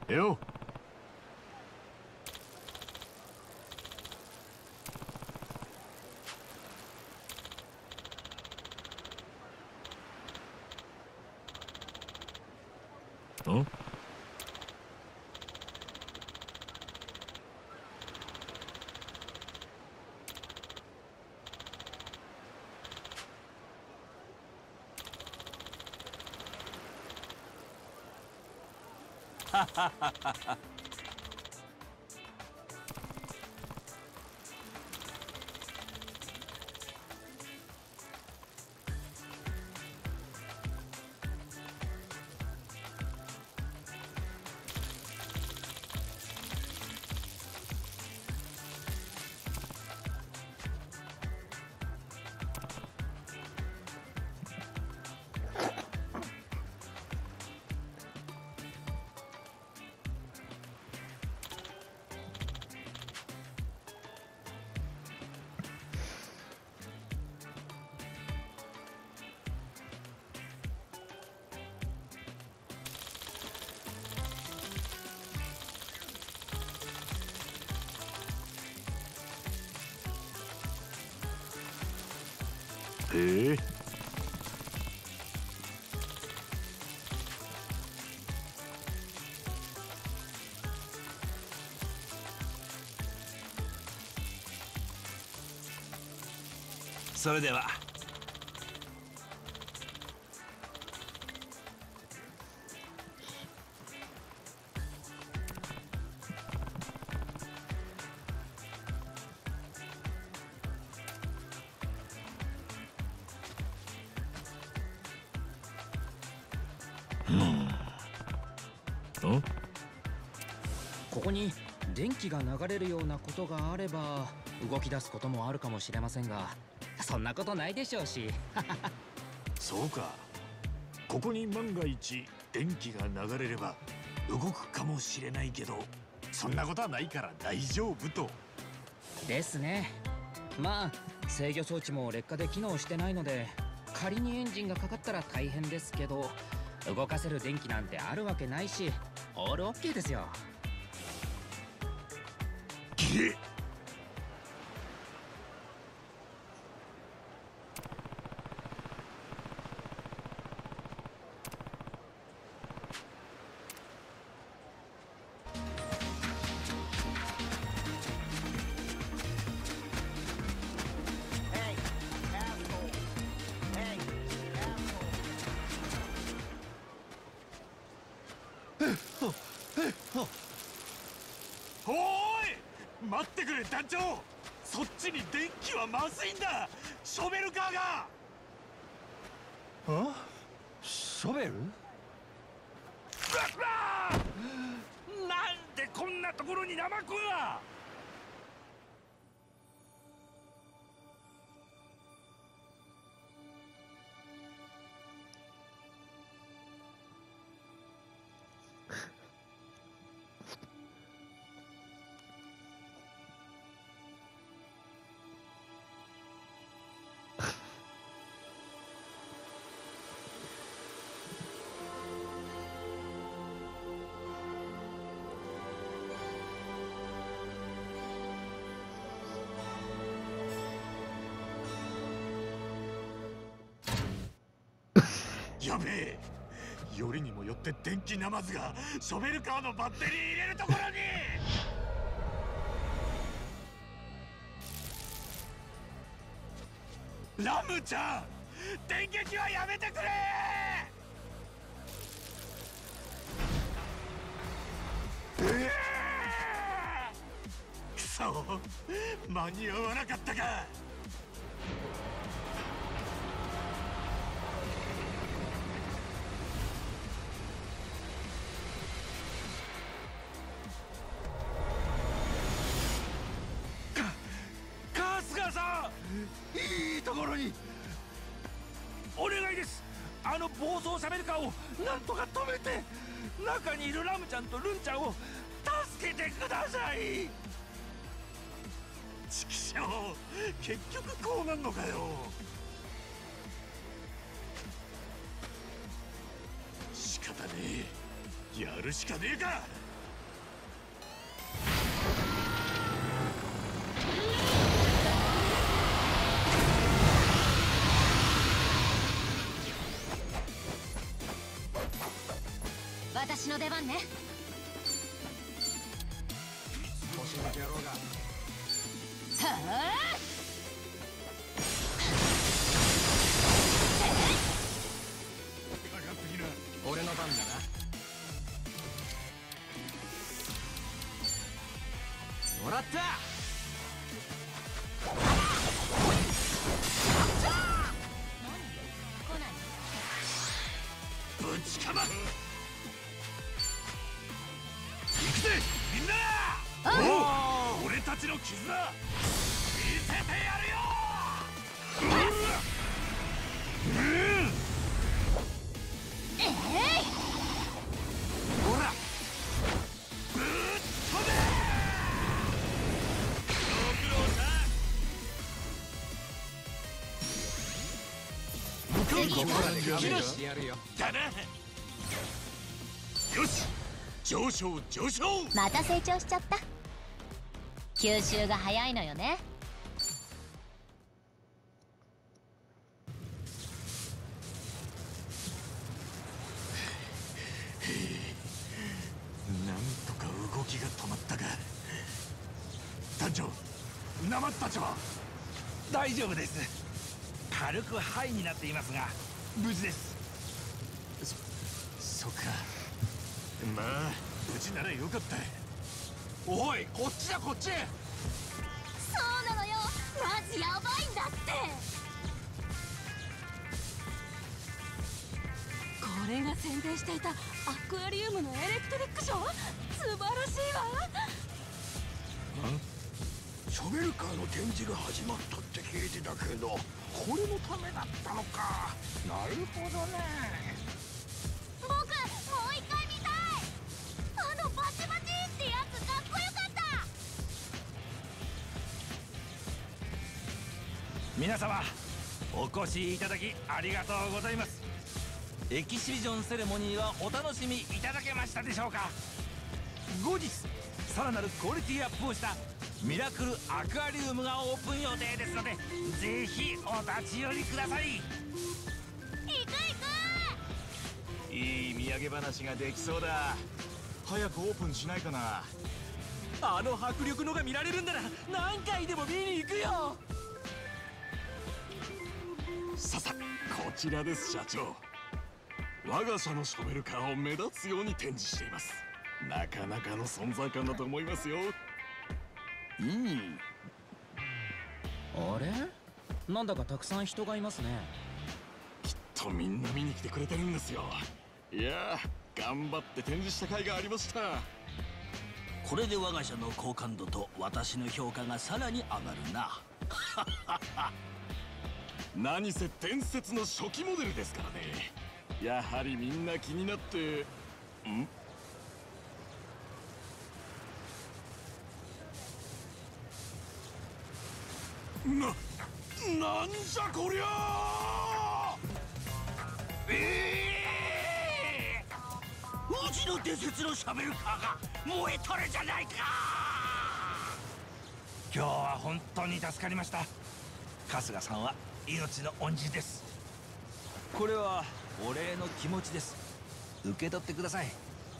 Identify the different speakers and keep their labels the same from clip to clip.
Speaker 1: よ。ん？へえ。
Speaker 2: それでは。
Speaker 3: ここに電気が流れるようなことがあれば動き出すこともあるかもしれませんが、そんなことないでしょうし。
Speaker 1: そうか。ここに万が一電気が流れれば動くかもしれないけど、そんなことはないから大丈夫と。
Speaker 3: ですね。まあ制御装置も劣化で機能してないので、仮にエンジンがかかったら大変ですけど、動かせる電気なんてあるわけないし、オールオッケーですよ。
Speaker 1: げっ。おーい、待ってくれ団長。そっちに電気はまずいんだ。ショベルカーが。
Speaker 2: あ？ショベル？なんでこんなところにナマコが！
Speaker 1: やべえ。よりにもよって電気ナマズがショベルカーのバッテリー入れるところに。ラムちゃん、電撃はやめてくれ。くそ、間に合わなかったか。
Speaker 2: いいところに。お願いです。あの暴走シャベルカーをなんとか止めて、中にいるラムちゃんとルンちゃんを助けてください。
Speaker 1: ちくしょう、結局こうなんのかよ。仕方ねえ、やるしかねえか。
Speaker 4: 私の出番ね。
Speaker 1: 腰抜け野郎が。
Speaker 4: はあ。
Speaker 1: かかってきな。
Speaker 5: 俺の番だな。もらった。
Speaker 1: ぶちかま。行くぜみんな。おお、俺たちの絆見せてやるよ。ほらぶっ飛べ。ご苦労さん。向こうここらで
Speaker 5: 勘弁してやるよ。
Speaker 1: だな。よし、上昇上昇。
Speaker 4: また成長しちゃった。吸収が早いのよね。
Speaker 1: なんとか動きが止まったか。団長、ナマズたちは
Speaker 2: 大丈夫です。軽くハイになっていますが無事です。
Speaker 1: そっか。まあ無事ならよかった。
Speaker 5: おい、こっちだこっち。
Speaker 4: そうなのよ。マジやばいんだって。これが宣伝していたアクアリウムのエレクトリックショー。素晴らしいわ。
Speaker 5: ショベルカーの展示が始まったって聞いてたけど、これのためだったのか。なるほどね。
Speaker 4: 僕もう一回見たい。あのバチバチってやつかっこよかった。
Speaker 2: 皆様お越しいただきありがとうございます。エキシビジョンセレモニーはお楽しみいただけましたでしょうか。後日さらなるクオリティアップをしたミラクルアクアリウムがオープン予定ですので、ぜひお立ち寄りください。
Speaker 4: 行く行く。
Speaker 5: いい土産話ができそうだ。早くオープンしないかな。
Speaker 2: あの迫力のが見られるんなら何回でも見に行くよ。
Speaker 5: さこちらです社長。我が社のショベルカーを目立つように展示しています。なかなかの存在感だと思いますよ。
Speaker 3: あれ、なんだかたくさん人がいますね。
Speaker 5: きっとみんな見に来てくれてるんですよ。いやー、頑張って展示した甲斐がありました。
Speaker 6: これで我が社の好感度と私の評価がさらに上がるな。
Speaker 5: 何せ伝説の初期モデルですからね。やはりみんな気になって。なんじゃこりゃ。
Speaker 6: うちの伝説のシャベルカーが燃えとるじゃないか。
Speaker 2: 今日は本当に助かりました。春日さんは命の恩人です。これはお礼の気持ちです。受け取ってください。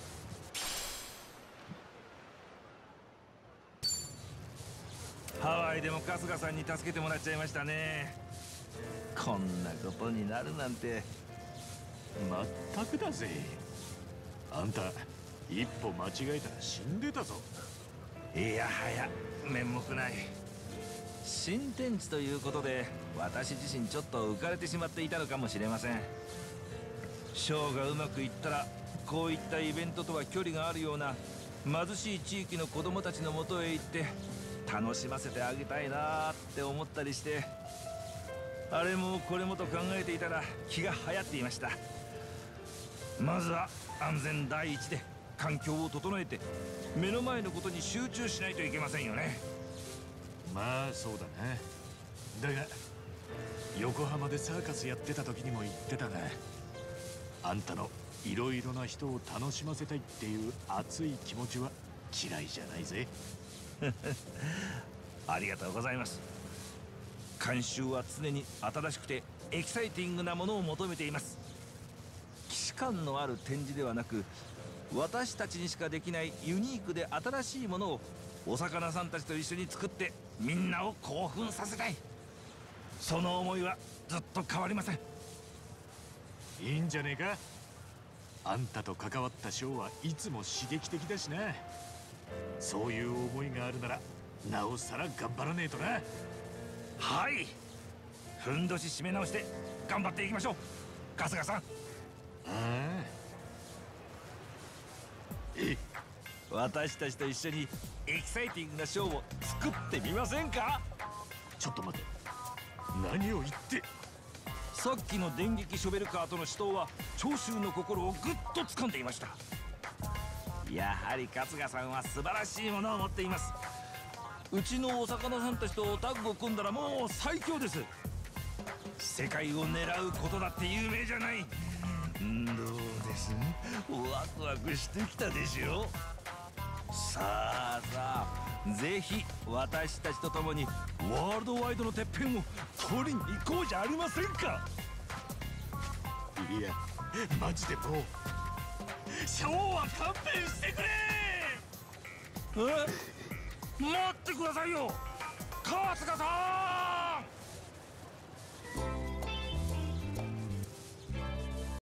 Speaker 2: ハワイでも春日さんに助けてもらっちゃいましたね。こんなことになるなんて。
Speaker 1: まったくだぜ。あんた一歩間違えたら死んでたぞ。
Speaker 2: いやはや面目ない。新天地ということで私自身ちょっと浮かれてしまっていたのかもしれません。ショーがうまくいったらこういったイベントとは距離があるような貧しい地域の子供たちのもとへ行って楽しませてあげたいなって思ったりして、あれもこれもと考えていたら気が流行っていました。まずは安全第一で環境を整えて目の前のことに集中しないといけませんよね。
Speaker 1: まあそうだな。だが横浜でサーカスやってた時にも言ってたが、あんたのいろいろな人を楽しませたいっていう熱い気持ちは嫌いじゃないぜ。
Speaker 2: ありがとうございます。監修は常に新しくてエキサイティングなものを求めています。既視感のある展示ではなく、 私たちにしかできないユニークで新しいものをお魚さんたちと一緒に作ってみんなを興奮させたい。その思いはずっと変わりません。
Speaker 1: いいんじゃねえか。あんたと関わったショーはいつも刺激的だしな。そういう思いがあるならなおさら頑張らねえとな。
Speaker 2: はい、ふんどし締め直して頑張っていきましょう、春日さん。
Speaker 1: ああ、
Speaker 2: 私たちと一緒にエキサイティングなショーを作ってみませんか？
Speaker 1: ちょっと待て、何を言って。
Speaker 2: さっきの電撃ショベルカーとの死闘は長州の心をぐっと掴んでいました。やはり春日さんは素晴らしいものを持っています。うちのお魚さんたちとタッグを組んだらもう最強です。世界を狙うことだって有名じゃない。どうです？ワクワクしてきたでしょ。さあさあ、ぜひ私たちと共にワールドワイドのてっぺんを取りに行こうじゃありませんか。
Speaker 1: いや、マジでもうショーは勘弁してくれ。
Speaker 2: 待ってくださいよ、春日さん。